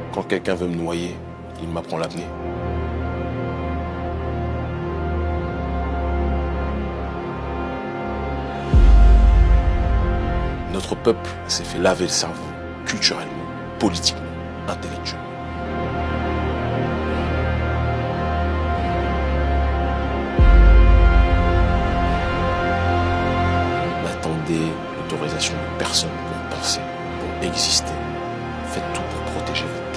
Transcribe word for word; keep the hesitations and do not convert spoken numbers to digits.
Quand quelqu'un veut me noyer, il m'apprend l'apnée. Notre peuple s'est fait laver le cerveau, culturellement, politiquement, intellectuellement. N'attendez l'autorisation de personne pour penser, pour exister. Faites tout pour protéger votre